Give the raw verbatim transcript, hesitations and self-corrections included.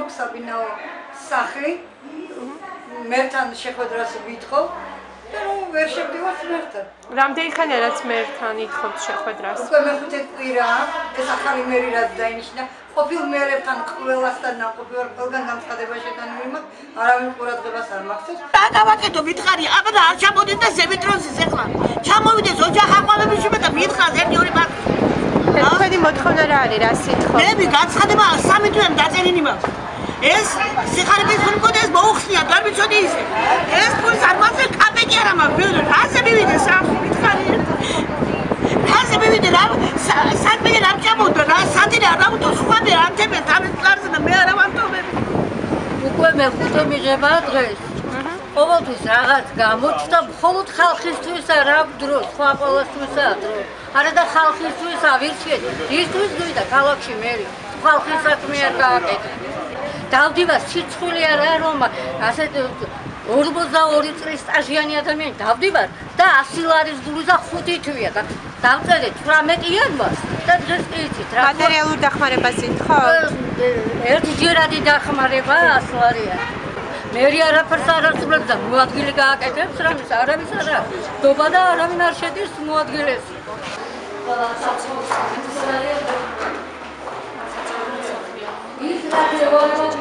გვაქვს საბინაო სახლი. მერთან შეხვედრას ვითხოვ და რომ ვერ შევდივართ მერთან. რამდენი ხანია რაც მერთან ითხოვთ შეხვედრას? უკვე მეხუთე კვირაა, ეს ახალი მერი რაც დაინიშნა. ყოფილ მერებთან ყველასთან ნაყოფი ვარ, ყველგან განცხადება შეტანილი მაქვს, არავინ ყურადღებას არ მახსოვს. დაგავაკეთო მითხარი, აბა და არ ჩამოდი და ზემეტრონსის ეხლა. ჩამოვიდეს ოჯახაყოლების შუბა და მითხარ ერთი ორი პარკი. თქვენი მოთხოვნა რა არის, რა სიტყვა? მე განცხადება სამი თვეამ დაწერილი მაქვს. ეს სიხარების ფულკოდეს მოუხსნია, არ ვიცოდი ისე. ეს ფულის არ მაქვს კაპეკი არა მაქვს. ასე მივიდე სამი მითხარი. ასე მივიდე რა საქმე არ ჩამოვიდა რა სადინე არ ავუტო სხვადი ანთებენ თავის კლარზე და მე არა ვანტობები. უკვე მეხუთე მიღება დღეს. ყოველთვის რაღაც გამოჩნდა მხოლოდ ხალხისთვის არა დრო, სხვა ყოველთვისაა დრო. არა და ხალხისთვის ავირჩიეთ. ისთვის გვიდა ქალაქში მერი. ხალხის საქმე არ გააკეთა. დავდივარ სიცხული არა რომ ასე ორმოცდაორი წლის სტაჟიანი ადამიანი დავდივარ და ასი ლარის გული და ხუთი თვია და დავწერე თვრამეტი იანვარს და დღეს იცით რა მატერიალურ დახმარებას ითხოვთ? ერთჯერადი დახმარება ასი ლარია. მერი არაფერს არ ასრულებს და მოადგილე გააკეთებს რამის არავის არა დობა და არავინ არ შედის მოადგილეს. ის რა